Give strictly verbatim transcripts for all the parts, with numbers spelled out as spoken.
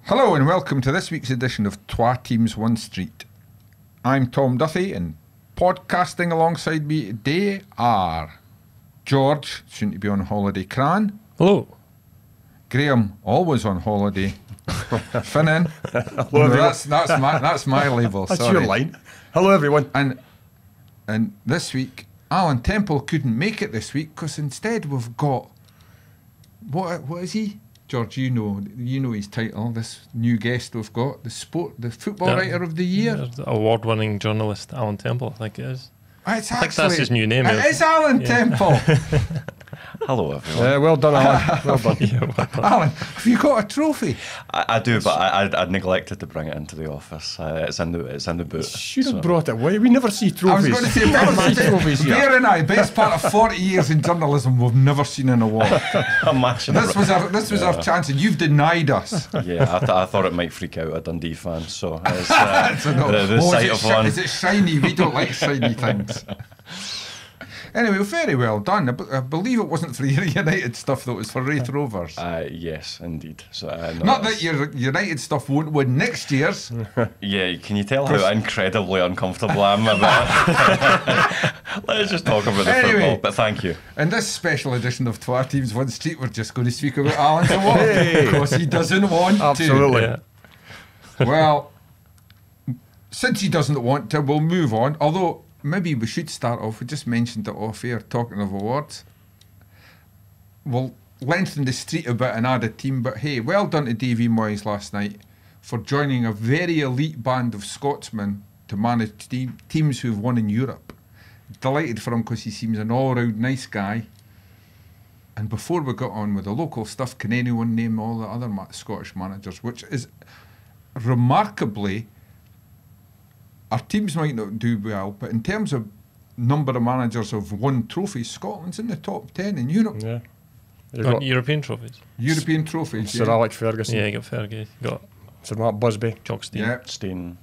Hello and welcome to this week's edition of Twa Teams One Street. I'm Tom Duthie, and podcasting alongside me today are George, soon to be on holiday, Cran. Hello. Graeme, always on holiday. Finnan. Hello, no, that's, that's, my, that's my label, That's sorry. your line. Hello, everyone. And, and this week, Alan Temple couldn't make it this week because instead we've got... What, what is he? George, you know, you know his title. This new guest we've got, the sport, the football Yeah. writer of the year. Yeah, the award-winning journalist Alan Temple, I think it is. It's I think that's his new name. It is Alan Yeah. Temple. Hello, everyone. Uh, well done, Alan. Well done. Yeah, well done. Alan, have you got a trophy? I, I do, but I, I, I neglected to bring it into the office. Uh, it's in the it's in the boot. Should have so. brought it away. We never see I was trophies. going to say, we never see trophies here. Bear and I, best part of forty years in journalism, we've never seen an award. Imagine This it. was our, this was Yeah. our chance, and you've denied us. Yeah, I, th- I thought it might freak out a Dundee fan. So it's, uh, So no. the, the Oh, sight is, it of shi- one. is it shiny? We don't like shiny things. Anyway, very well done. I, b- I believe it wasn't for your United stuff, though. It was for Wraith Rovers. Uh, yes, indeed. So uh, no, Not it's- that your United stuff won't win next year's. Yeah, can you tell how incredibly uncomfortable I am about it? Let's just talk about the Anyway. football. But thank you. In this special edition of Twa Teams One Street, we're just going to speak about Alan's award Hey. because he doesn't want Absolutely. Yeah. to. Well, since he doesn't want to, we'll move on. Although maybe we should start off. We just mentioned it off air, talking of awards. We'll lengthen the street a bit and add a team. But hey, well done to Davy Moyes last night for joining a very elite band of Scotsmen to manage te- teams who've won in Europe. Delighted for him because he seems an all-round nice guy. And before we got on with the local stuff, can anyone name all the other ma- Scottish managers? Which is remarkably, our teams might not do well, but in terms of number of managers who've won trophies, Scotland's in the top ten in Europe. Yeah. You've Got got European trophies. European trophies. Sir yeah. Alex Ferguson, Yeah, you got Fergie, you got Sir Mark Busby, Jock Stein. Yeah. Steen.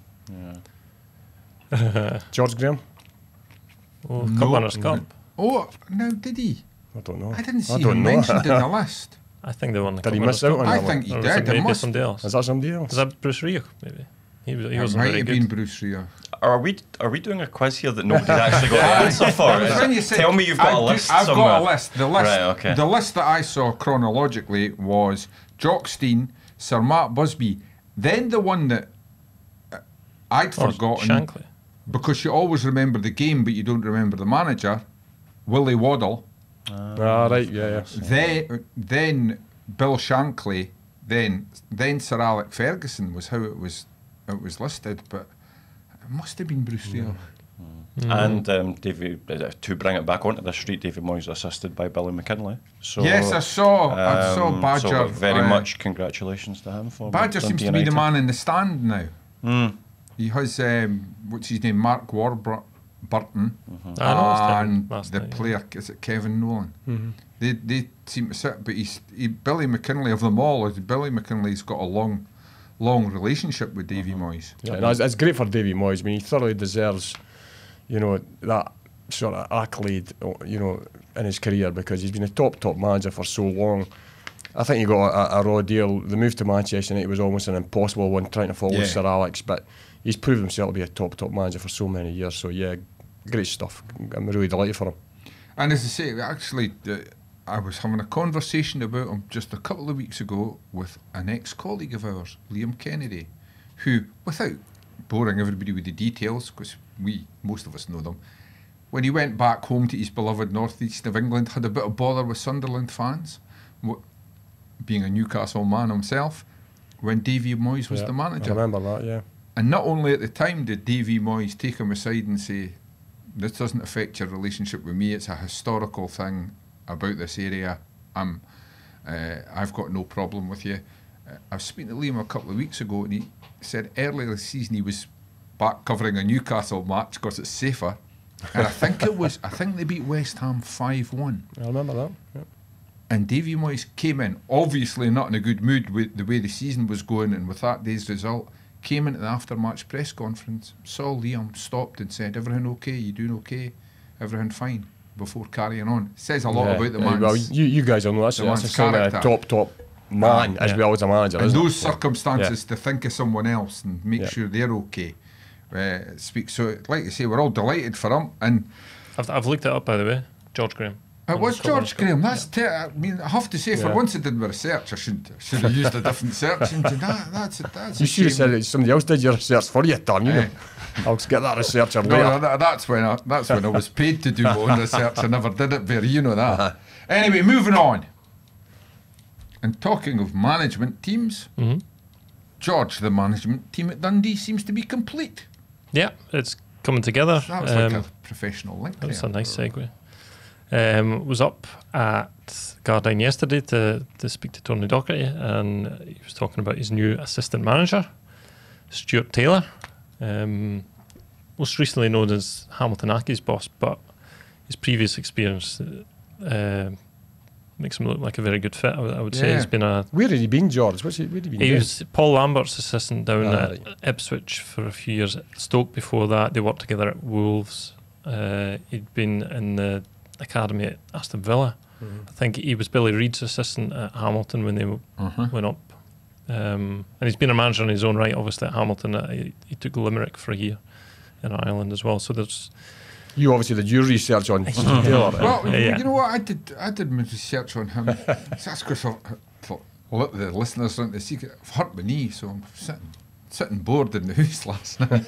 Yeah. George Graham. Oh, Cup No. Winners' Cup. Oh, now did he? I don't know. I didn't see I don't him know. mentioned in the list. I think they won the Did Cup he Winners' miss out Cup. on I that think one? he Or was did. it It maybe must, somebody else? Is that somebody else? Was that Bruce Rioch, maybe? He, was, he it wasn't might very have good. been Bruce Rio. Are we are we doing a quiz here that nobody's actually got the answer for? Is When it- you said- Tell me you've got I a do- list I've somewhere. got a list. The list, Right, okay. the list that I saw chronologically was Jock Stein, Sir Mark Busby, then the one that uh, I'd Oh, forgotten Shankly. because you always remember the game, but you don't remember the manager, Willie Waddle. Ah, right, yeah, yeah. Then, then Bill Shankly, then then Sir Alex Ferguson was how it was it was listed, but it must have been Bruce Rio. And um, Davy, uh, to bring it back onto the street, Davy Moyes assisted by Billy McKinley. So, Yes, I saw. I saw um, Badger. So very uh, much congratulations to him for Badger seems Dundee to be the United. man in the stand now. Mm. He has um, what's his name, Mark Warburton, I noticed him and last the night, yeah. player is it Kevin Nolan. Mm-hmm. They they seem to sit, but he's he, Billy McKinley of them all. Is Billy McKinley's got a long, long relationship with Davy Moyes. Yeah, and it's, it's great for Davy Moyes. I mean, he thoroughly deserves, you know, that sort of accolade, you know, in his career because he's been a top, top manager for so long. I think he got a, a raw deal. The move to Manchester United was almost an impossible one, trying to follow Yeah. Sir Alex, but he's proved himself to be a top, top manager for so many years. So yeah, great stuff. I'm really delighted for him. And as I say, actually, uh, I was having a conversation about him just a couple of weeks ago with an ex-colleague of ours, Liam Kennedy, who, without boring everybody with the details, because we, most of us know them, when he went back home to his beloved northeast of England, had a bit of bother with Sunderland fans, wh- being a Newcastle man himself, when Davy Moyes was Yeah, the manager. I remember that, yeah. And not only at the time did Davy Moyes take him aside and say, this doesn't affect your relationship with me, it's a historical thing about this area. I'm, uh, I've got no problem with you. Uh, I was speaking to Liam a couple of weeks ago and he said earlier this season he was back covering a Newcastle match because it's safer. And I think it was, I think they beat West Ham five one. I remember that, yeah. And Davy Moyes came in, obviously not in a good mood with the way the season was going, and with that day's result, came into the after-match press conference, saw Liam, stopped and said, everything okay, you doing okay, everything fine, before carrying on. Says a lot Yeah, about the yeah, man's... well, you, you guys will know that's, the that's a man's sign of a character. top, top man Ah, as yeah. well as a manager. In isn't those it? Yeah. circumstances, to think of someone else and make Yeah. sure they're okay. Uh, speak. So, like I say, we're all delighted for him, and I've, I've looked it up, by the way. George Graham. it was George Graham. That's. Te- I mean, I have to say, for Yeah. once I did my research, I should should have used a different search engine. That, that's a, that's You a should have shame. said that somebody else did your research for you, Tom. You know, I'll get that researcher No, later. no, that, that's when I, that's when I was paid to do my own research. I never did it, Barry. You know that. Uh-huh. Anyway, moving on. And talking of management teams, Mm-hmm. George, the management team at Dundee seems to be complete. Yeah, it's coming together. That was like Um, a professional link. That's there. a nice segue. Um, was up at Gardyne yesterday to, to speak to Tony Docherty, and he was talking about his new assistant manager, Stuart Taylor, um, most recently known as Hamilton Accies boss, but his previous experience uh, makes him look like a very good fit. I would, I would say Yeah. he's been a Where had he been, George? What's he, where had he been? he then? was Paul Lambert's assistant down Ah, at right. Ipswich for a few years. At Stoke before that, they worked together at Wolves. Uh, he'd been in the academy at Aston Villa. Mhm. I think he was Billy Reid's assistant at Hamilton when they w- Uh-huh. went up. Um, and he's been a manager in his own right, obviously, at Hamilton. Uh, he, he took Limerick for a year in Ireland as well. So there's You obviously did your research on Taylor. right? Well, Yeah. you know what? I did. I did my research on him. That's because I thought, well, the listeners aren't the secret. I've hurt my knee, so I'm sitting sitting bored in the house last night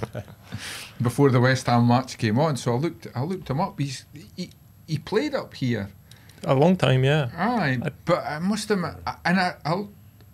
before the West Ham match came on. So I looked. I looked him up. He's he, he played up here. a long time, yeah. Aye, I- but I must admit, I- and I I'll,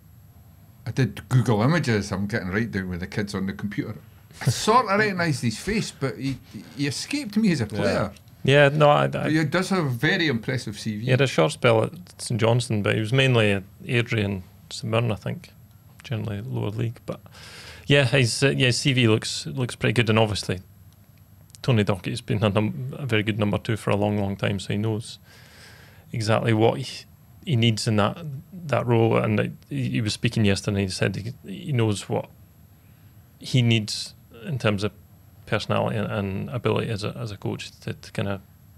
I did Google Images. I'm getting right down with the kids on the computer. I sort of recognised his face, but he he escaped me as a player. Yeah, no, I, But I, he does have a very impressive C V. he had a short spell at St Johnstone, but he was mainly at Adrian, St Mirren, I think, generally lower league. But yeah, his uh, yeah his C V looks looks pretty good, and obviously Tony Doccherty's been a, num- a very good number two for a long, long time, so he knows exactly what he, he needs in that that role. And uh, he, he was speaking yesterday. He said he, he knows what he needs in terms of personality and, and ability as a as a coach to, to kind of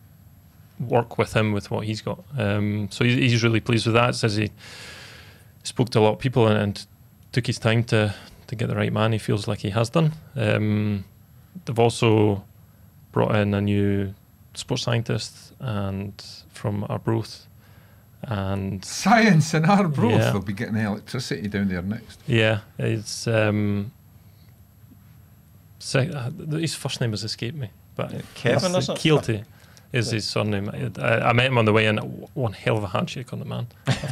work with him with what he's got. Um, so he's, he's really pleased with that. Says he spoke to a lot of people and, and took his time to to get the right man. He feels like he has done. Um, they've also brought in a new sports scientist and from Arbroath, and Science in Arbroath. Yeah. They'll be getting electricity down there next. yeah, it's um, se- uh, his first name has escaped me, but Kevin, is it? Keelty is his surname. I, I met him on the way in. One hell of a handshake on the man.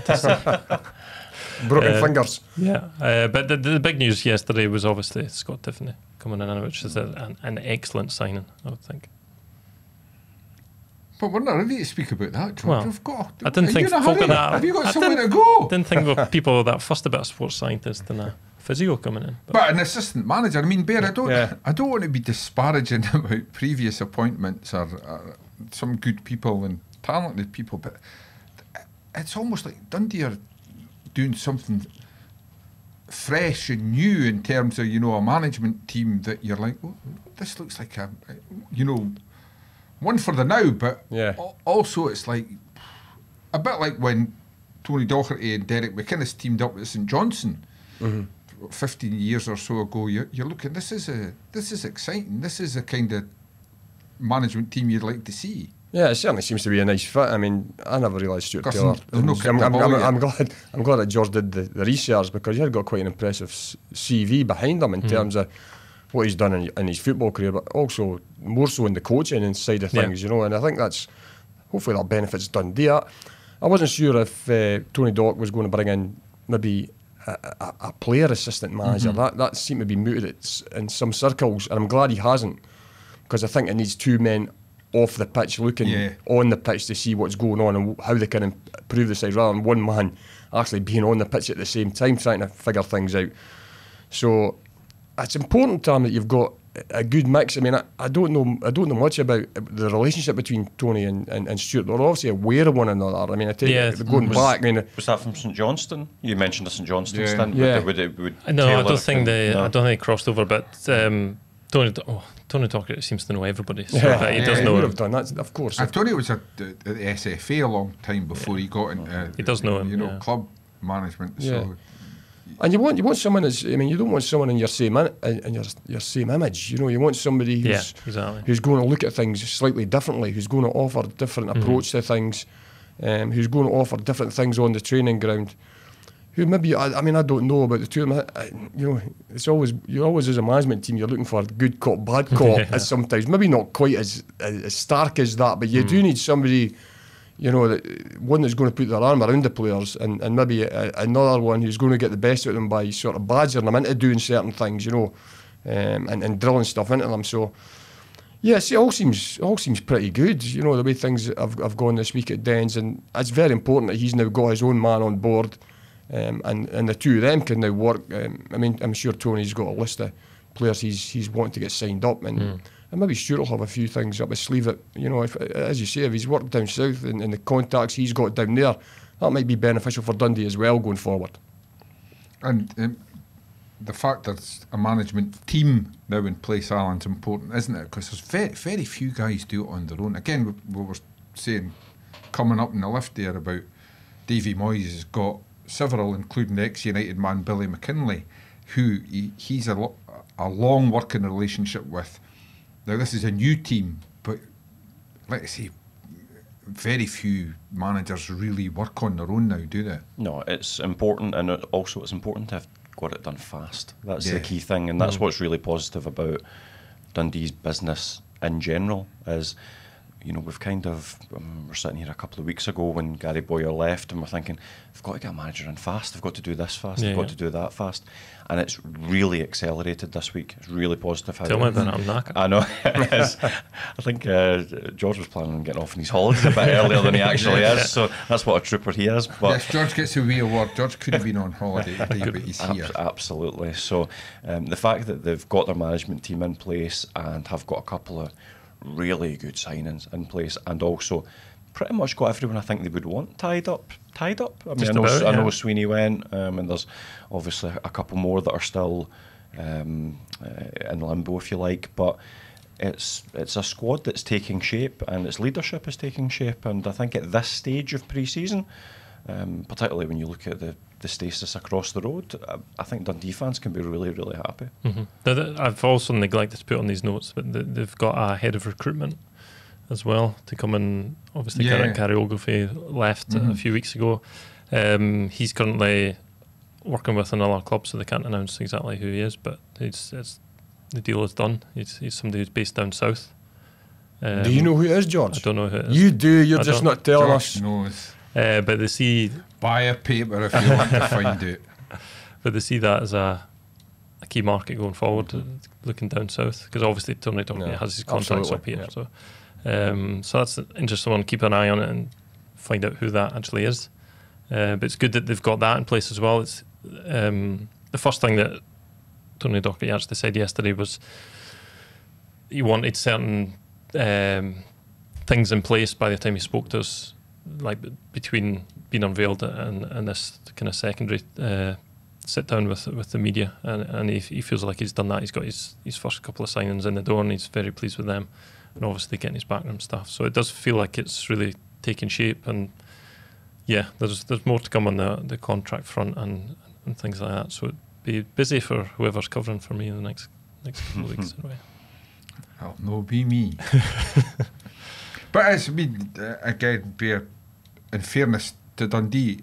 Broken Uh, fingers. Yeah, uh, but the, the big news yesterday was obviously Scott Tiffoney coming in, which is a, an, an excellent signing, I would think. But we're not ready to speak about that, George. Well, We've got. I didn't are think you in a folk hurry? of that- Have you got I somewhere to didn't- go? Didn't think of people were that fussed about a sports scientist and a physio coming in. But But an assistant manager. I mean, Bear, I don't. Yeah. I don't want to be disparaging about previous appointments or uh, some good people and talented people, but it's almost like Dundee are doing something fresh and new in terms of, you know, a management team that you're like, oh, this looks like a, you know, one for the now, but Yeah. al- also it's like a bit like when Tony Docherty and Derek McInnes teamed up with St Johnstone Mm-hmm. fifteen years or so ago. You're, you're looking, this is a this is exciting. This is the kind of management team you'd like to see. Yeah, it certainly seems to be a nice fit. I mean, I never realised Stuart Gus, Taylor. there's no I'm, kick the I'm, ball I'm, yet. I'm glad. I'm glad that George did the, the research because he had got quite an impressive s- C V behind him in Mm. terms of what he's done in, in his football career, but also more so in the coaching and side of Yeah. things, you know. And I think that's hopefully that benefits Dundee. I, I wasn't sure if uh, Tony Dock was going to bring in maybe a, a, a player assistant manager. Mm-hmm. That that seemed to be mooted at s- in some circles, and I'm glad he hasn't because I think it needs two men off the pitch looking Yeah. on the pitch to see what's going on and how they can improve the side rather than one man actually being on the pitch at the same time trying to figure things out. So it's important, Tom, that you've got a good mix. I mean, I, I don't know I don't know much about the relationship between Tony and, and, and Stuart. They're obviously aware of one another. I mean, I tell Yeah. you, going Was- back, I mean, Was that from St Johnstone? You mentioned the St Johnstone Yeah. stint. Yeah. Would, it, would, it, would no, I Taylor don't have think been- they. no. I don't think they crossed over. But um, Tony, Do- oh, Tony Docherty seems to know everybody, so yeah, but he yeah, does he know. would him. have done that, of course. I Tony was at the, at the S F A a long time before he got into He does know him, you know, yeah. club management. Yeah. So. And you want you want someone as I mean you don't want someone in your same in, in your your same image. You know, you want somebody who's yeah, exactly. who's going to look at things slightly differently, who's going to offer a different mm-hmm. approach to things, um, who's going to offer different things on the training ground. Who maybe I, I mean I don't know about the two of them. I, I, you know, it's always you always as a management team you're looking for good cop, bad cop. yeah. As sometimes maybe not quite as as stark as that, but you mm. do need somebody. You know, that one that's going to put their arm around the players, and, and maybe a, another one who's going to get the best out of them by sort of badgering them into doing certain things, you know, um, and, and drilling stuff into them. So, yes, it all seems all seems pretty good, you know, the way things have, have gone this week at Dens, and it's very important that he's now got his own man on board, um, and, and the two of them can now work. Um, I mean, I'm sure Tony's got a list of players he's he's wanting to get signed up, and. Mm. And maybe Stuart will have a few things up his sleeve that, you know, if, as you say, if he's worked down south and, and the contacts he's got down there, that might be beneficial for Dundee as well going forward. And um, the fact there's a management team now in place, Alan's important, isn't it? Because there's very, very few guys do it on their own. Again, we, we were saying, coming up in the lift there about Davy Moyes has got several, including the ex-United man Billy McKinlay, who he, he's a, lo- a long working relationship with. Now, this is a new team, but let's say very few managers really work on their own now, do they? No, it's important, and it also it's important to have got it done fast. That's yeah. the key thing, and that's mm. what's really positive about Dundee's business in general is, you know, we've kind of, um, we're sitting here a couple of weeks ago when Gary Boyer left, and we're thinking, they've got to get a manager in fast, they've got to do this fast, yeah, they've got yeah. to do that fast. And it's really accelerated this week. It's really positive. Tell me about it, I'm knackered. I know. I think uh, George was planning on getting off on his holidays a bit earlier than he actually is, so that's what a trooper he is. But yes, George gets a wee award. George could have been on holiday today, but he's here. Ab- absolutely. So um, the fact that they've got their management team in place and have got a couple of really good signings in place, and also pretty much got everyone I think they would want tied up. Tied up. I mean, Just I know, about, I know yeah. Sweeney went, um, and there's obviously a couple more that are still um, uh, in limbo, if you like. But it's it's a squad that's taking shape, and its leadership is taking shape. And I think at this stage of pre-season, um, particularly when you look at the, the stasis across the road, I, I think Dundee fans can be really, really happy. Mm-hmm. I've also neglected to put on these notes, but they've got a head of recruitment as well to come in. Obviously, yeah. Gary Ogilvie left mm-hmm. a few weeks ago. Um, he's currently working with another club, so they can't announce exactly who he is, but it's, it's, the deal is done. He's, he's somebody who's based down south. Um, do you know who it is, George? I don't know who it is. You do, you're I just don't. not telling George us. knows. Uh, but they see... Buy a paper if you want to find out. But they see that as a, a key market going forward, mm-hmm. uh, looking down south, because obviously Tony Docherty no, has his contacts up here. Yeah. So um, so that's an interesting one. Keep an eye on it and find out who that actually is. Uh, but it's good that they've got that in place as well. It's um, the first thing that Tony Docherty actually said yesterday was he wanted certain um, things in place by the time he spoke to us, like between being unveiled and, and this kind of secondary uh, sit down with with the media, and, and he, he feels like he's done that. He's got his, his first couple of signings in the door, and he's very pleased with them, and obviously getting his backroom stuff. So it does feel like it's really taking shape, and yeah, there's there's more to come on the the contract front and and things like that. So it'd be busy for whoever's covering for me in the next next couple of weeks. Anyway. Well, no, be me. But it's, I mean, uh, again, bear, in fairness to Dundee,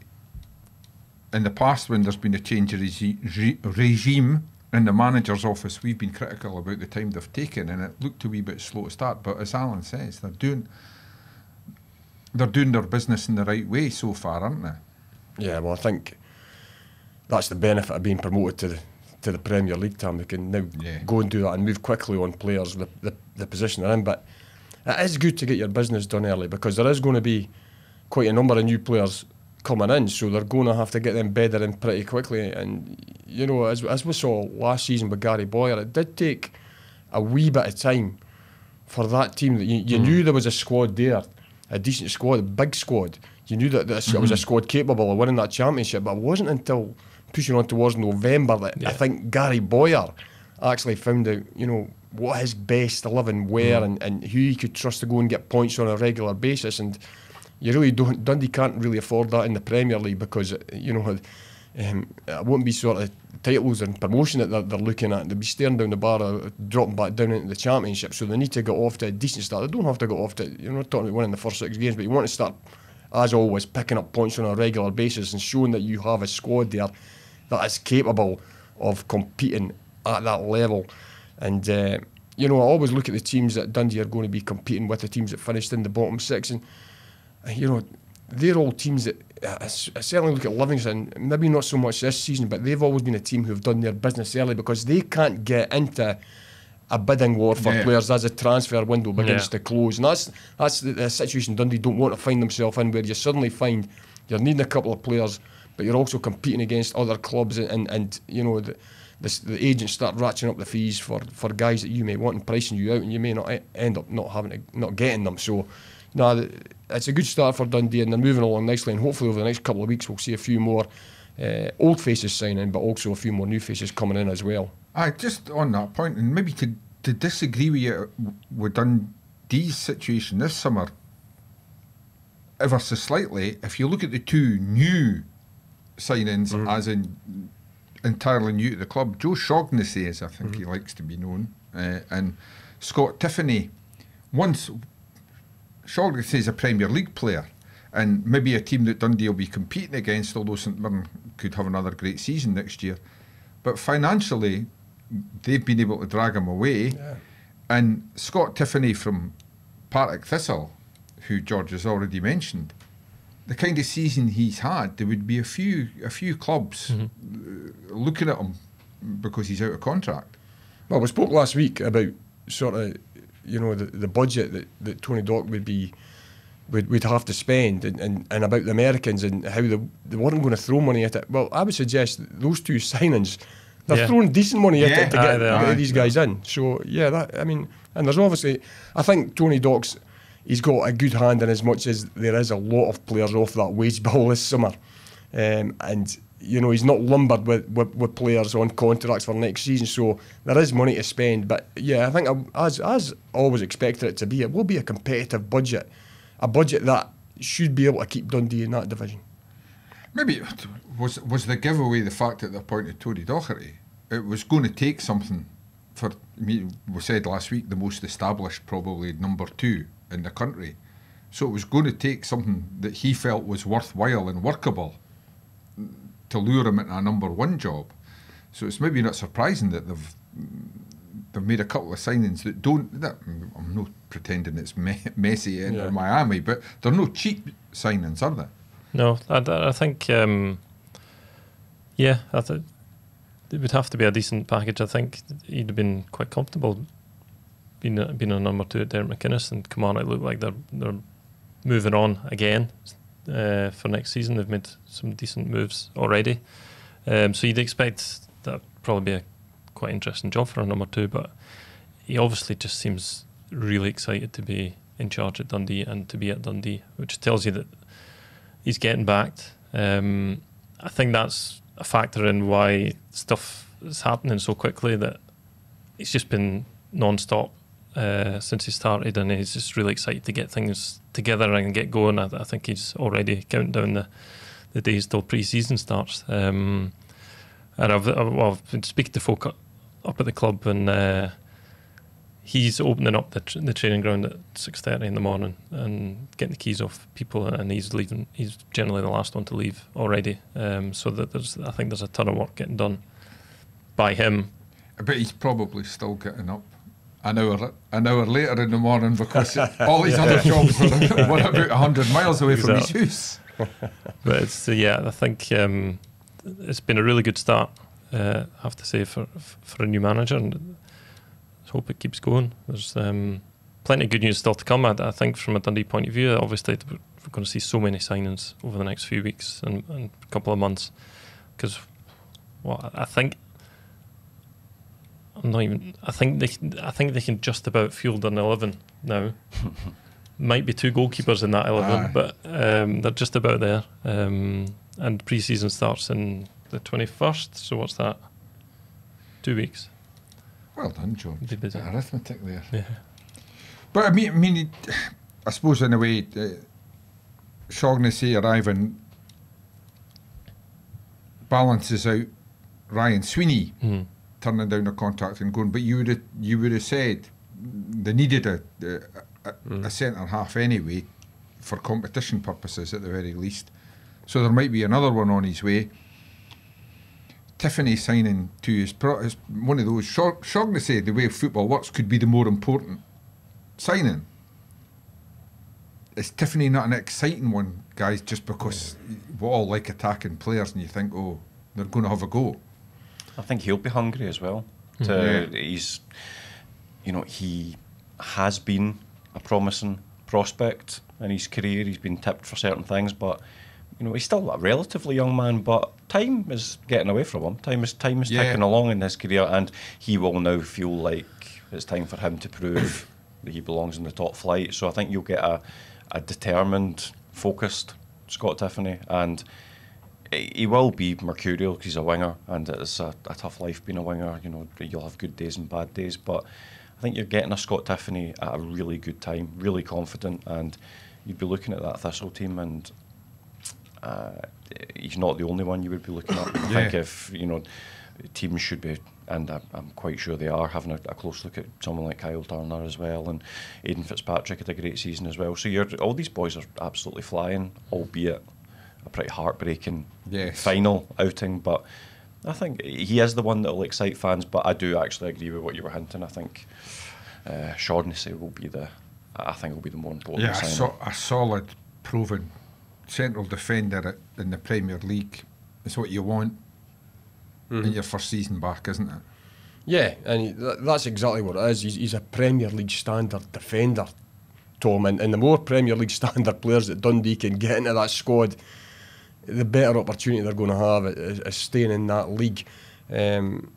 in the past when there's been a change of regi- re- regime in the manager's office, we've been critical about the time they've taken, and it looked a wee bit slow to start. But as Alan says, they're doing they're doing their business in the right way so far, aren't they? Yeah, well, I think that's the benefit of being promoted to the to the Premier League, Tom. They can now yeah. go and do that and move quickly on players, the, the the position they're in. But it is good to get your business done early, because there is going to be quite a number of new players coming in, so they're going to have to get them bedded in pretty quickly. And you know, as as we saw last season with Gary Boyer, it did take a wee bit of time for that team. That you, you mm. knew there was a squad there, a decent squad, a big squad. You knew that this, mm-hmm. it was a squad capable of winning that championship, but it wasn't until pushing on towards November that yeah. I think Gary Boyer actually found out, you know, what his best eleven were mm. and, and who he could trust to go and get points on a regular basis. And You really don't. Dundee can't really afford that in the Premier League because, you know, um, it won't be sort of titles and promotion that they're, they're looking at. They'll be staring down the bar, uh, dropping back down into the Championship. So they need to get off to a decent start. They don't have to get off to, you're not talking about winning the first six games, but you want to start, as always, picking up points on a regular basis and showing that you have a squad there that is capable of competing at that level. And, uh, you know, I always look at the teams that Dundee are going to be competing with, the teams that finished in the bottom six. And, you know, they're all teams that, I certainly look at Livingston, maybe not so much this season, but they've always been a team who've done their business early because they can't get into a bidding war for yeah. players as a transfer window begins yeah. to close. And that's that's the, the situation Dundee don't want to find themselves in, where you suddenly find you're needing a couple of players, but you're also competing against other clubs, and, and, and you know, the, the, the agents start ratcheting up the fees for, for guys that you may want and pricing you out, and you may not end up not having to, not getting them. So, no, it's a good start for Dundee, and they're moving along nicely, and hopefully over the next couple of weeks we'll see a few more uh, old faces signing, but also a few more new faces coming in as well. Aye, just on that point, and maybe to, to disagree with you with Dundee's situation this summer ever so slightly, if you look at the two new signings, mm. as in entirely new to the club, Joe Shaughnessy, as I think mm. he likes to be known, uh, and Scott Tiffoney, once Shaughnessy is a Premier League player, and maybe a team that Dundee will be competing against, although St Mirren could have another great season next year. But financially, they've been able to drag him away. Yeah. And Scott Tiffoney from Partick Thistle, who George has already mentioned, the kind of season he's had, there would be a few a few clubs mm-hmm. looking at him because he's out of contract. Well, we spoke last week about sort of, you know, the, the budget that, that Tony Dock would be would, would have to spend, and, and, and about the Americans and how they, they weren't going to throw money at it. Well, I would suggest that those two signings, they're yeah. throwing decent money at yeah. it to get, Aye, get these guys in. So, yeah, that I mean, and there's obviously, I think Tony Dock's, he's got a good hand in as much as there is a lot of players off that wage bill this summer. Um, and, you know, he's not lumbered with, with, with players on contracts for next season, so there is money to spend. But, yeah, I think as, as always expected it to be, it will be a competitive budget, a budget that should be able to keep Dundee in that division. Maybe was was the giveaway the fact that they appointed Tony Docherty? It was going to take something for me. We said last week the most established, probably number two in the country. So it was going to take something that he felt was worthwhile and workable to lure him into a number one job. So it's maybe not surprising that they've they've made a couple of signings that don't. That, I'm not pretending it's me, messy in yeah. Miami, but they're no cheap signings, are they? No, I, I think. Um, yeah, I think it would have to be a decent package. I think he'd have been quite comfortable being a, being a number two at Derek McInnes, and come on, it looked like they're they're moving on again uh, for next season. They've made some decent moves already, um, so you'd expect that probably be a quite interesting job for a number two. But he obviously just seems really excited to be in charge at Dundee and to be at Dundee, which tells you that he's getting backed. Um, I think that's a factor in why stuff is happening so quickly, that he's just been non-stop uh, since he started, and he's just really excited to get things together and get going. I, I think he's already counting down the, the days till pre-season starts. Um, and I've, I've, well, I've been speaking to folk up at the club, and uh, he's opening up the, tr the training ground at six thirty in the morning and getting the keys off people, and he's leaving. He's generally the last one to leave already. Um, so that there's, I think there's a ton of work getting done by him. But he's probably still getting up an hour an hour later in the morning because all his yeah. other jobs were, were about a hundred miles away exactly. from his house. But it's uh, yeah, I think um, it's been a really good start. Uh, I have to say for for a new manager, and hope it keeps going. There's um, plenty of good news still to come. I, I think from a Dundee point of view, obviously we're going to see so many signings over the next few weeks and, and a couple of months, because well, I think I'm not even. I think they. I think they can just about field an eleven now. Might be two goalkeepers in that eleven, Aye. but um, they're just about there. Um, and pre-season starts in the twenty-first. So what's that? Two weeks. Well done, George. Be busy. Arithmetic there. Yeah. But I mean, I mean, it, I suppose in a way, uh, Shaughnessy arriving balances out Ryan Sweeney Mm. turning down a contract and going, but you would have you would have said they needed a a, a, Mm. a centre half anyway for competition purposes at the very least. So there might be another one on his way. Tiffoney signing to his, pro, his one of those. Shaug- Shaughnessy, the way football works, could be the more important signing. Is Tiffoney not an exciting one, guys? Just because we all like attacking players, and you think, oh, they're going to have a go. I think he'll be hungry as well. To, Mm-hmm. He's, you know, he has been a promising prospect in his career. He's been tipped for certain things, but you know, he's still a relatively young man. But time is getting away from him. Time is time is Yeah. ticking along in his career, and he will now feel like it's time for him to prove that he belongs in the top flight. So I think you'll get a, a determined, focused Scott Tiffoney, and he will be mercurial because he's a winger, and it's a, a tough life being a winger. You know, you'll have good days and bad days, but I think you're getting a Scott Tiffoney at a really good time, really confident, and you'd be looking at that Thistle team, and uh, he's not the only one you would be looking at. I Yeah. think if, you know, teams should be, and I, I'm quite sure they are, having a, a close look at someone like Kyle Turner as well, and Aidan Fitzpatrick had a great season as well. So you're, all these boys are absolutely flying, albeit a pretty heartbreaking Yes. final outing, but I think he is the one that will excite fans. But I do actually agree with what you were hinting. I think uh, Shaughnessy will be the, I think will be the more important Yeah, a, signing. so, a solid, proven central defender at, in the Premier League is what you want Mhm. in your first season back, isn't it? Yeah, and he, th- that's exactly what it is. He's, he's a Premier League standard defender, Tom, and, and the more Premier League standard players that Dundee can get into that squad, the better opportunity they're going to have is, is staying in that league. Um,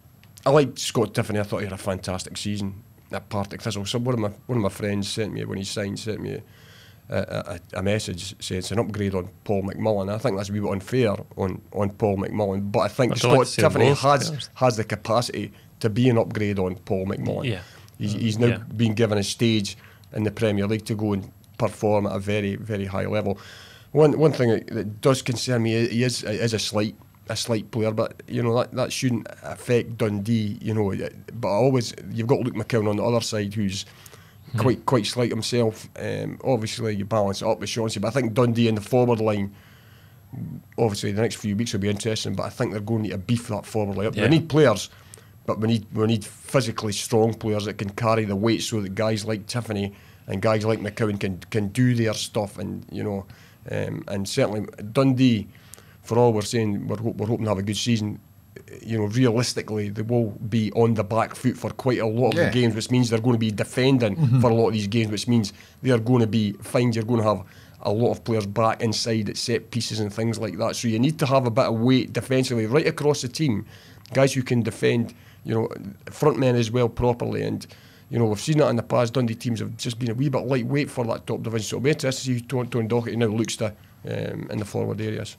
I liked Scott Tiffoney. I thought he had a fantastic season at Partick Thistle. So one of my one of my friends sent me, when he signed, sent me a, a, a message saying it's an upgrade on Paul McMullen. I think that's a wee bit unfair on, on Paul McMullen, but I think I'd like to Scott see them Tiffoney both, to be has honest. has the capacity to be an upgrade on Paul McMullen. Yeah. He's, he's now Yeah. been given a stage in the Premier League to go and perform at a very, very high level. One one thing that, that does concern me is he is, is a slight a slight player, but you know that, that shouldn't affect Dundee. You know, but always you've got Luke McKeown on the other side, who's Hmm. quite quite slight himself. Um, obviously, you balance it up with Shaughnessy, but I think Dundee in the forward line. Obviously, the next few weeks will be interesting, but I think they're going to need to beef that forward line up. Yeah. We need players, but we need we need physically strong players that can carry the weight, so that guys like Tiffoney and guys like McKeown can can do their stuff, and you know. Um, and certainly Dundee, for all we're saying, we're, ho- we're hoping to have a good season. You know, realistically, they will be on the back foot for quite a lot of Yeah. the games, which means they're going to be defending Mm-hmm. for a lot of these games, which means they're going to be fined. You're going to have a lot of players back inside at set pieces and things like that. So you need to have a bit of weight defensively right across the team, guys who can defend, you know, front men as well properly. And you know, we've seen that in the past. Dundee teams have just been a wee bit lightweight for that top division. So it'll be interesting to see who Tom Docherty now looks to um, in the forward areas.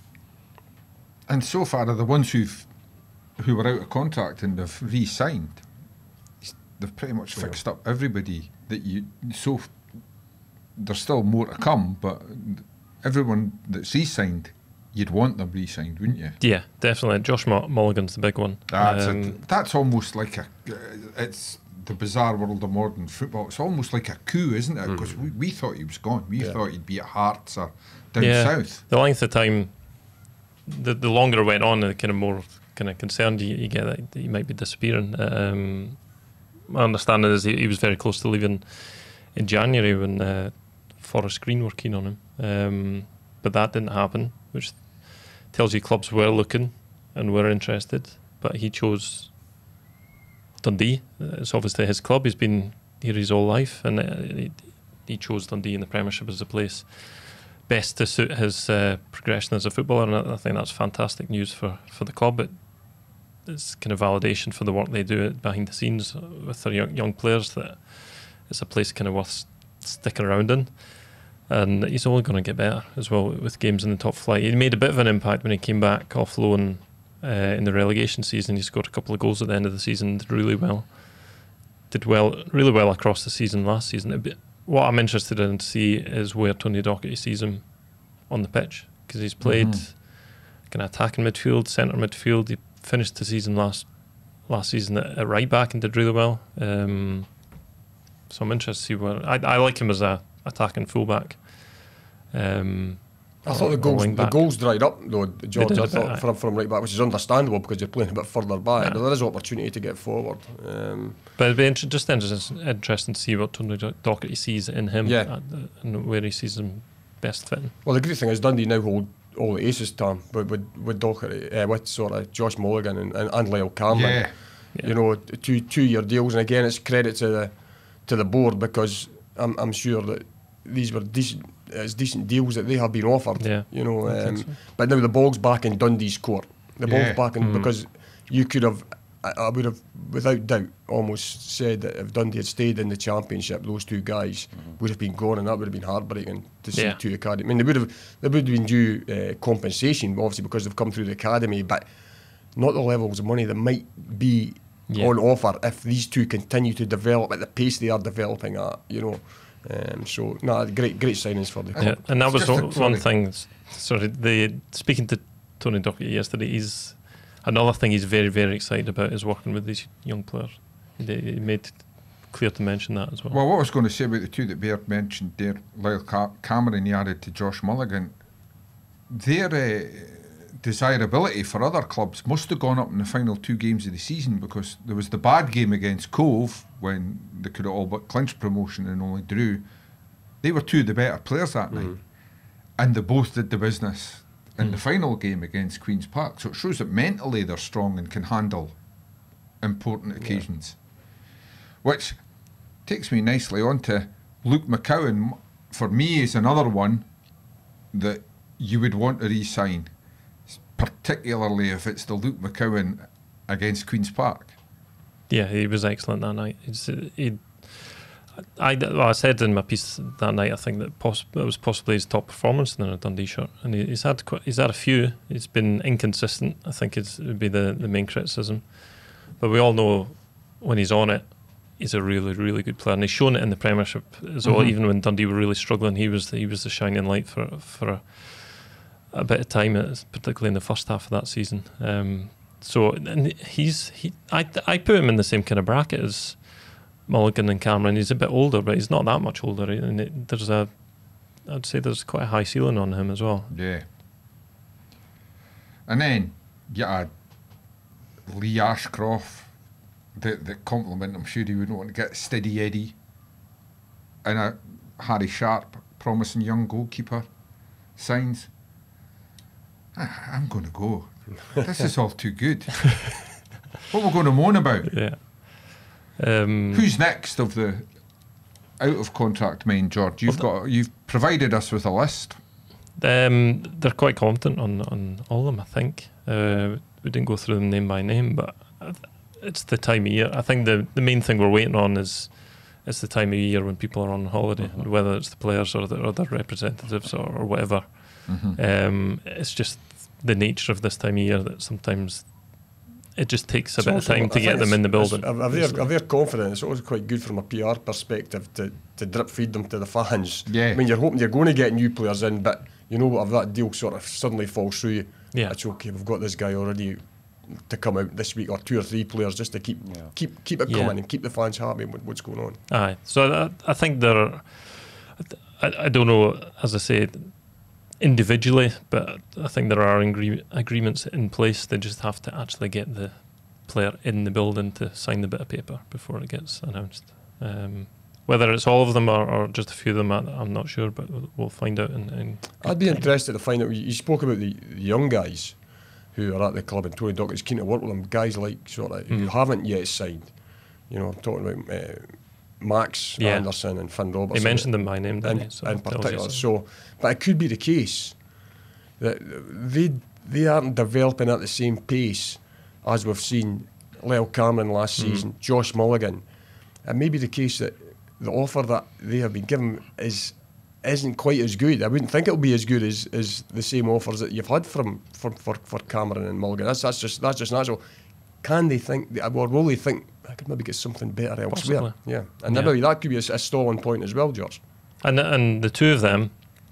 And so far, are the ones who've who were out of contract and they've re-signed, they've pretty much Yeah. fixed up everybody that you. So f- there's still more to come, but everyone that's re-signed, you'd want them re-signed, wouldn't you? Yeah, definitely. Josh Mu- Mulligan's the big one. That's Um, a, that's almost like a. Uh, it's the bizarre world of modern football. It's almost like a coup, isn't it? Because we, we thought he was gone. We Yeah. thought he'd be at Hearts or down yeah, south. The length of time, the the longer it went on, the kind of more kind of concerned you, you get that he might be disappearing. Um, my understanding is he, he was very close to leaving in January when uh, Forest Green were keen on him, um, but that didn't happen, which tells you clubs were looking and were interested, but he chose Dundee. It's obviously his club. He's been here his whole life, and uh, he, he chose Dundee in the Premiership as a place best to suit his uh, progression as a footballer, and I, I think that's fantastic news for, for the club. It, it's kind of validation for the work they do behind the scenes with their young, young players, that it's a place kind of worth s- sticking around in. And he's only going to get better as well with games in the top flight. He made a bit of an impact when he came back off loan uh, in the relegation season. He scored a couple of goals at the end of the season, did really well. Did well, really well across the season last season. It'd be, what I'm interested in to see is where Tony Docherty sees him on the pitch, because he's played Mm-hmm. kind of attacking midfield, centre midfield. He finished the season last last season at, at right back and did really well. Um, so I'm interested to see where I, I like him as a attacking fullback. Um, I thought the or goals wing the back. goals dried up though, George. did a I bit, thought aye. from, from right back, which is understandable because you're playing a bit further back. Yeah. But there is opportunity to get forward. Um, But it'd be inter- just interesting, interesting to see what Tony Do- Docherty sees in him, Yeah. at the, and where he sees him best fitting. well, the great thing is Dundee now hold all the aces, Tom, with with with Docherty, uh, with sort of Josh Mulligan and and, and Lyle Cameron. Yeah. Yeah. You know, two two year deals, and again, it's credit to the to the board because I'm I'm sure that these were decent. It's decent deals that they have been offered. Yeah, You know, I think um, so. but now the ball's back in Dundee's court. The ball's Yeah. back in Mm. because you could have. I, I would have, without doubt, almost said that if Dundee had stayed in the championship, those two guys would have been gone, and that would have been heartbreaking to see Yeah. two academy. I mean, they would have, they would have been due uh, compensation, obviously, because they've come through the academy, but not the levels of money that might be Yeah. on offer if these two continue to develop at the pace they are developing at. You know, um, so no, great, great signings for the club. Yeah, and that was Just a- one, one sorry. thing. s- Sorry, the speaking to Tony Docherty yesterday, he's another thing he's very, very excited about is working with these young players. He, he made it clear to mention that as well. Well, what I was going to say about the two that Baird mentioned there, Lyle Ca- Cameron, he added to Josh Mulligan, their uh, desirability for other clubs must have gone up in the final two games of the season, because there was the bad game against Cove when they could have all but clinched promotion and only drew. They were two of the better players that night, and they both did the business in the final game against Queen's Park. So it shows that mentally they're strong and can handle important occasions. Which takes me nicely on to Luke McCowan. For me, is another one that you would want to re-sign, particularly if it's the Luke McCowan against Queen's Park. Yeah, he was excellent that night. He's, he, I, well, I said in my piece that night, I think that poss- it was possibly his top performance in a Dundee shirt, and he, he's had quite, he's had a few. He's been inconsistent. I think it's, it would be the, the main criticism. But we all know when he's on it, he's a really, really good player, and he's shown it in the Premiership as well. Mhm. Even when Dundee were really struggling, he was the, he was the shining light for for a, a bit of time, uh, particularly in the first half of that season. Um, so and he's he I I put him in the same kind of bracket as Mulligan and Cameron. He's a bit older, but he's not that much older, and it, there's a I'd say there's quite a high ceiling on him as well. Yeah. And then you had Lee Ashcroft, the, the compliment I'm sure he wouldn't want to get, Steady Eddie, and a Harry Sharp, promising young goalkeeper, signs. Ah, I'm going to go. This is all too good. What we're going to moan about? Yeah. Um, Who's next of the out of contract men, George? You've got you've provided us with a list. Um, they're quite confident on, on all of them, I think. Uh, we didn't go through them name by name, but it's the time of year. I think the, the main thing we're waiting on is it's the time of year when people are on holiday, Mm-hmm. whether it's the players or the other representatives or, or whatever. Mm-hmm. Um, it's just the nature of this time of year that sometimes it just takes a It's bit of also- time I to think get them it's- in the it's- building. If they're, if they're confident, it's always quite good from a P R perspective to, to drip feed them to the fans. Yeah. I mean, you're hoping you're going to get new players in, but you know what, if that deal sort of suddenly falls through, Yeah. it's okay, we've got this guy already to come out this week, or two or three players just to keep Yeah. keep keep it Yeah. coming and keep the fans happy with what's going on. Aye, so I, I think there. I, I don't know, as I say, individually, but I think there are agree- agreements in place. They just have to actually get the player in the building to sign the bit of paper before it gets announced. Um, whether it's all of them or, or just a few of them, I, I'm not sure, but we'll- we'll find out. In, in I'd be interested to find out. You spoke about the, the young guys who are at the club, and Tony Dockett's keen to work with them. Guys like sort of who Mm. haven't yet signed. You know, I'm talking about uh, Max Yeah. Anderson and Finn Robertson. He mentioned them by name, didn't in, he? So in it tells you particular. something. So, but it could be the case that they they aren't developing at the same pace as we've seen Lyle Cameron last Mm. season, Josh Mulligan. It may be the case that the offer that they have been given is isn't quite as good. I wouldn't think it'll be as good as, as the same offers that you've had from for, for, for Cameron and Mulligan. That's that's just that's just natural. Can they think, or will they think, I could maybe get something better elsewhere? Possibly. Yeah, and Yeah. maybe that could be a, a stalling point as well, George. And and the two of them,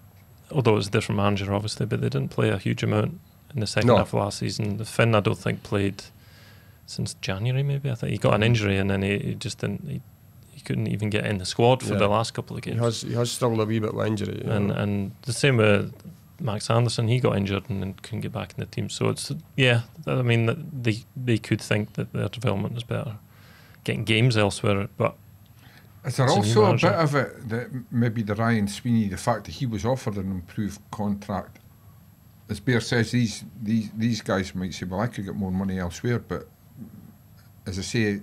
although it was a different manager, obviously, but they didn't play a huge amount in the second No. half of last season. The Finn, I don't think, played since January, maybe. I think he got an injury and then he, he just didn't. He, he couldn't even get in the squad for Yeah. the last couple of He games. has he has struggled a wee bit with injury. you And know. and the same with Max Anderson. He got injured and then couldn't get back in the team. So it's yeah. I mean, they they could think that their development is better, getting games elsewhere, but. Is there It's a new also a manager. bit of it that maybe the Ryan Sweeney, the fact that he was offered an improved contract, as Bear says, these these these guys might say, well, I could get more money elsewhere, but as I say,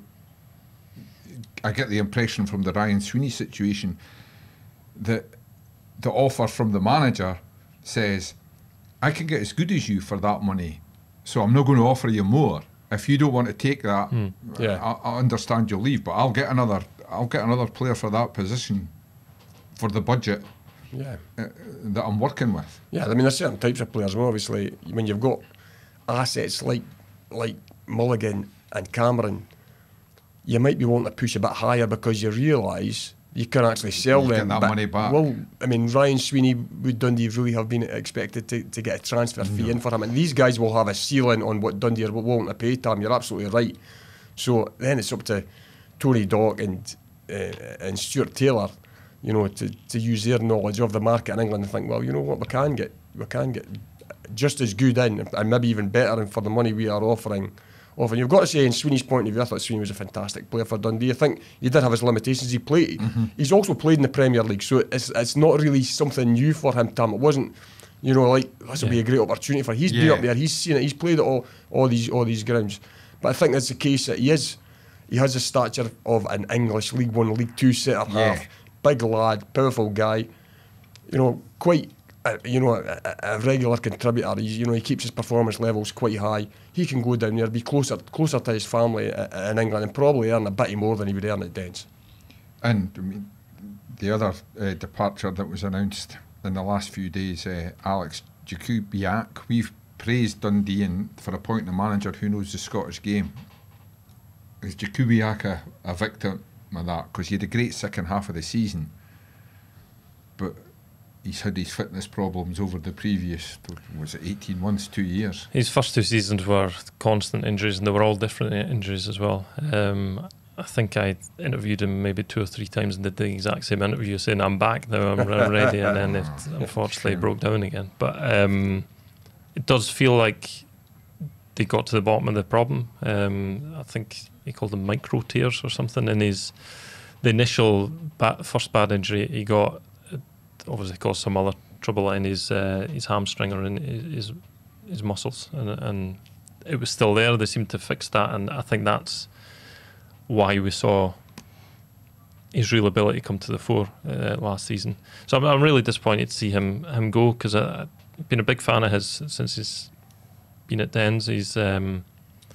I get the impression from the Ryan Sweeney situation that the offer from the manager says, I can get as good as you for that money, so I'm not going to offer you more. If you don't want to take that, Hmm. Yeah. I, I understand you'll leave, but I'll get another. I'll get another player for that position for the budget Yeah. uh, that I'm working with. Yeah, I mean, there's certain types of players. Well, obviously, when you've got assets like like Mulligan and Cameron, you might be wanting to push a bit higher because you realise you can actually sell You get them. that but- money back. Well, I mean, Ryan Sweeney, would Dundee really have been expected to, to get a transfer fee in for him? And these guys will have a ceiling on what Dundee are willing to pay to him. You're absolutely right. So then it's up to Tony Dock and uh, and Stuart Taylor, you know, to, to use their knowledge of the market in England and think, well, you know what, we can get we can get just as good in, and maybe even better, and for the money we are offering. Offering, you've got to say, in Sweeney's point of view, I thought Sweeney was a fantastic player for Dundee. I think he did have his limitations. He played. Mm-hmm. He's also played in the Premier League, so it's it's not really something new for him. Tom, it wasn't, you know, like this will be Yeah. a great opportunity for. He's been Yeah. up there. He's seen it. He's played at all all these all these grounds. But I think that's the case that he is. He has the stature of an English League One, League Two centre Yeah. half. Big lad, powerful guy. You know, quite. Uh, you know, a, a regular contributor. He's, you know, he keeps his performance levels quite high. He can go down there, be closer closer to his family uh, in England, and probably earn a bit more than he would earn at Dens. And I mean, the other uh, departure that was announced in the last few days, uh, Alex Jakubiak. We've praised Dundee and for appointing a manager who knows the Scottish game. Is Jakubiak a, a victim of that? Because he had a great second half of the season, but he's had his fitness problems over the previous, was it eighteen months, two years? His first two seasons were constant injuries, and they were all different injuries as well. Um, I think I interviewed him maybe two or three times and did the exact same interview, saying I'm back now, I'm re- ready, and then it unfortunately broke down again. But um, it does feel like they got to the bottom of the problem. Um, I think he called them micro tears or something in his the initial ba- first bad injury he got. Obviously caused some other trouble in his uh, his hamstring or in his his muscles, and, and it was still there. They seemed to fix that, and I think that's why we saw his real ability come to the fore uh, last season. So I'm, I'm really disappointed to see him him go, because I've been a big fan of his since he's been at Dens. He's um,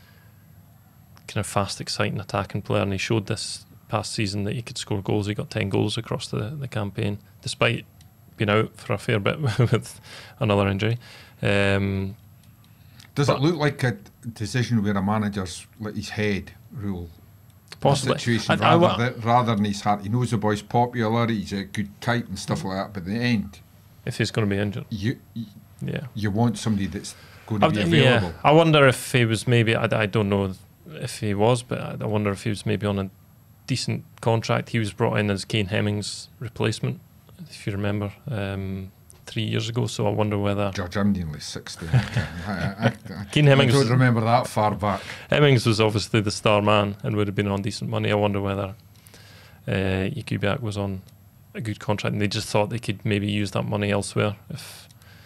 kind of fast, exciting, attacking player, and he showed this past season that he could score goals. He got ten goals across the, the campaign, despite being out for a fair bit with another injury. Um, Does but- it look like a decision where a manager's let his head rule Possibly. the situation I- I rather, wa- than, rather than his heart? He knows the boy's popular, he's a good type and stuff like that, but in the end, if he's going to be injured, you you, yeah. you want somebody that's going to I, be yeah, available. I wonder if he was maybe, I, I don't know if he was, but I, I wonder if he was maybe on a decent contract. He was brought in as Kane Hemmings' replacement, if you remember, um, three years ago. So I wonder whether George, I'm nearly sixty. I, can't- I, I, I, Kane I Hemmings don't was- remember that far back. Hemmings was obviously the star man and would have been on decent money. I wonder whether uh, Jakubiak was on a good contract and they just thought they could maybe use that money elsewhere, if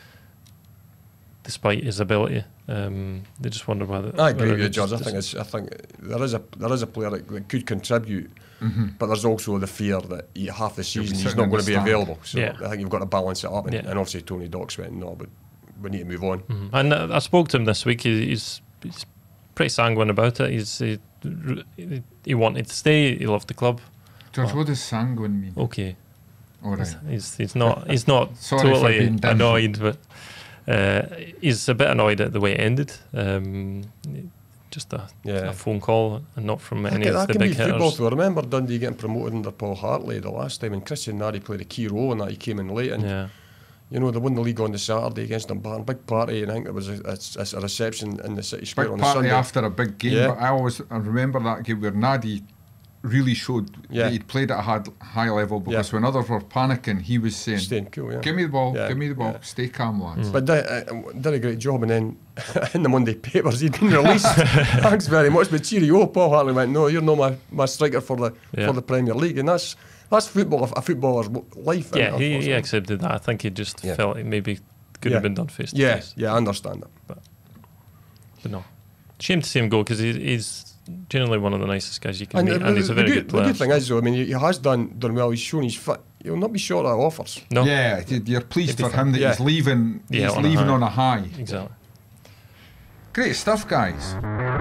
despite his ability. Um, they just wonder whether. I agree whether with you, they George. I just- think it's, I think there is a there is a player that, that could contribute, Mm-hmm. but there's also the fear that he, half the He'll be season he's sitting not in going the to be stand. available. So Yeah. I think you've got to balance it up. And, Yeah. and obviously Tony Dock's went, no, but we need to move on. Mhm. And uh, I spoke to him this week. He, he's, he's pretty sanguine about it. He's he, he wanted to stay. He loved the club. George, Well- what does sanguine mean? Okay, All right. he's he's not he's not Sorry for totally being dim. annoyed, but uh, he's a bit annoyed at the way it ended. Um, just a, Yeah. a phone call and not from That any can, of that the can be big football hitters. though. I remember Dundee getting promoted under Paul Hartley the last time, and Christian Nari played a key role in that. He came in late, and Yeah, You know, they won the league on the Saturday against Dumbarton. Big party, and I think there was a, a, a reception in the City Square Big on the party Sunday. after a big game, Yeah. but I always I remember that game where Nadi really showed Yeah. that he'd played at a high, high level, because Yeah. when others were panicking, he was saying, Staying cool, yeah. give me the ball, Yeah, give me the ball, yeah. stay calm, lads. But did, uh, did a great job, and then in the Monday papers he'd been released. Thanks very much, but cheerio. Paul Hartley went, no, you're not my, my striker for the Yeah. for the Premier League, and that's that's football, a footballer's life. isn't Yeah, it, he, he unfortunately? accepted that. I think he just Yeah. felt it maybe could Yeah. have been done face to Yeah, face. yeah, I understand that. But no, shame to see him go, because he, he's generally one of the nicest guys you can meet, the, and he's a very the good The player. good thing is, though, I mean, he, he has done done well. He's shown he's fit. He'll not be short of offers. No, Yeah, y- you're pleased He'd be for him that fine. he's leaving, Yeah, he's on a leaving high. on a high. exactly. Great stuff, guys.